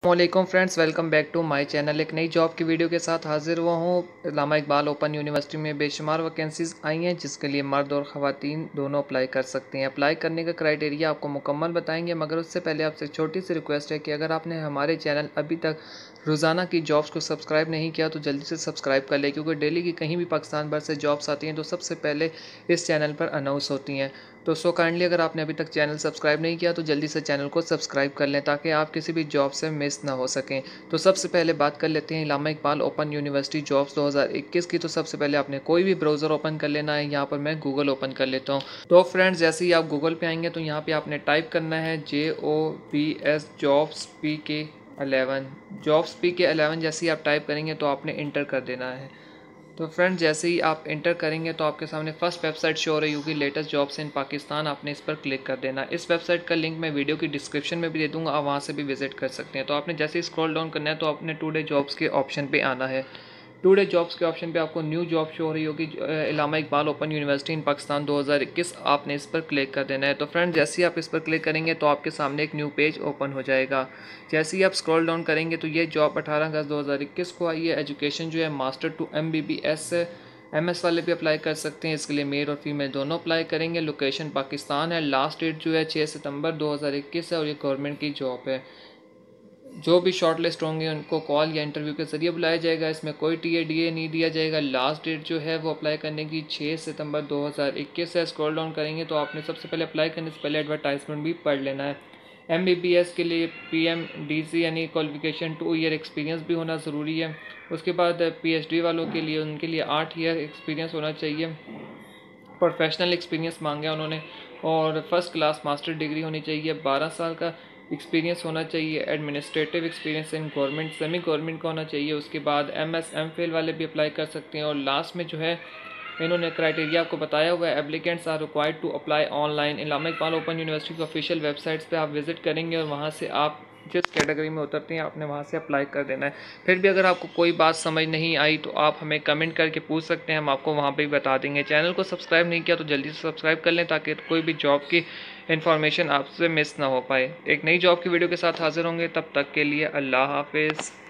वालेकुम friends, welcome back to my channel. एक नई जॉब की वीडियो के साथ हाजिर हुआ हूँ। अल्लामा इकबाल ओपन यूनिवर्सिटी में बेशुमार वैकेंसीज़ आई हैं जिसके लिए मर्द और ख़वातीन दोनों अप्लाई कर सकते हैं। अप्लाई करने का क्राइटेरिया आपको मुकम्मल बताएंगे, मगर उससे पहले आपसे छोटी सी रिक्वेस्ट है कि अगर आपने हमारे चैनल अभी तक रोज़ाना की जॉब्स को सब्सक्राइब नहीं किया तो जल्दी से सब्सक्राइब कर लें, क्योंकि डेली की कहीं भी पाकिस्तान भर से जॉब्स आती हैं तो सबसे पहले इस चैनल पर अनाउंस होती हैं। तो सो काइंडली अगर आपने अभी तक चैनल सब्सक्राइब नहीं किया तो जल्दी से चैनल को सब्सक्राइब कर लें ताकि आप किसी भी जॉब से मिस ना हो सकें। तो सबसे पहले बात कर लेते हैं Allama Iqbal Open University jobs 2021 की। तो सबसे पहले आपने कोई भी ब्राउज़र ओपन कर लेना है। यहाँ पर मैं गूगल ओपन कर लेता हूँ। तो फ्रेंड्स, जैसे ही आप गूगल पे आएंगे तो यहाँ पे आपने टाइप करना है JOBS जॉब्स PK11 जैसे ही आप टाइप करेंगे तो आपने इंटर कर देना है। तो फ्रेंड्स, जैसे ही आप इंटर करेंगे तो आपके सामने फर्स्ट वेबसाइट शो हो रही होगी, लेटेस्ट जॉब्स इन पाकिस्तान। आपने इस पर क्लिक कर देना। इस वेबसाइट का लिंक मैं वीडियो की डिस्क्रिप्शन में भी दे दूंगा, आप वहाँ से भी विजिट कर सकते हैं। तो आपने जैसे ही स्क्रॉल डाउन करना है तो आपने टुडे जॉब्स के ऑप्शन पे आना है। टुडे जॉब्स के ऑप्शन पे आपको न्यू जॉब शो हो रही होगी, Allama Iqbal Open University in Pakistan 2021। आपने इस पर क्लिक कर देना है। तो फ्रेंड्स, जैसे ही आप इस पर क्लिक करेंगे तो आपके सामने एक न्यू पेज ओपन हो जाएगा। जैसे ही आप स्क्रॉल डाउन करेंगे तो ये जॉब 18 अगस्त 2021 को आई है। एजुकेशन जो है मास्टर टू MBBS MS वाले भी अप्लाई कर सकते हैं। इसके लिए मेल और फीमेल दोनों अप्लाई करेंगे। लोकेशन पाकिस्तान है। लास्ट डेट जो है 6 सितंबर 2021 है और ये गवर्नमेंट की जॉब है। जो भी शॉर्ट लिस्ट होंगे उनको कॉल या इंटरव्यू के जरिए बुलाया जाएगा। इसमें कोई TADA नहीं दिया जाएगा। लास्ट डेट जो है वो अप्लाई करने की 6 सितंबर 2021 है। स्क्रॉल डाउन करेंगे तो आपने सबसे पहले अप्लाई करने से पहले एडवर्टाइजमेंट भी पढ़ लेना है। MBBS के लिए PMDC यानी क्वालिफिकेशन 2 ईयर एक्सपीरियंस भी होना ज़रूरी है। उसके बाद PhD वालों के लिए उनके लिए 8 ईयर एक्सपीरियंस होना चाहिए। प्रोफेशनल एक्सपीरियंस मांगा उन्होंने। और फर्स्ट क्लास मास्टर डिग्री होनी चाहिए। 12 साल का एक्सपीरियंस होना चाहिए। Administrative experience in government semi government का होना चाहिए। उसके बाद MS MPhil वाले भी अप्लाई कर सकते हैं। और लास्ट में जो है इन्होंने क्राइटेरिया आपको बताया हुआ है। Applicants are required to apply online. Allama Iqbal Open University की ऑफिशियल वेबसाइट्स पे आप विजिट करेंगे और वहाँ से आप जिस कैटेगरी में उतरते हैं आपने वहाँ से अप्लाई कर देना है। फिर भी अगर आपको कोई बात समझ नहीं आई तो आप हमें कमेंट करके पूछ सकते हैं, हम आपको वहाँ पे भी बता देंगे। चैनल को सब्सक्राइब नहीं किया तो जल्दी से सब्सक्राइब कर लें ताकि कोई भी जॉब की इन्फॉर्मेशन आपसे मिस ना हो पाए। एक नई जॉब की वीडियो के साथ हाजिर होंगे, तब तक के लिए अल्लाह हाफिज़।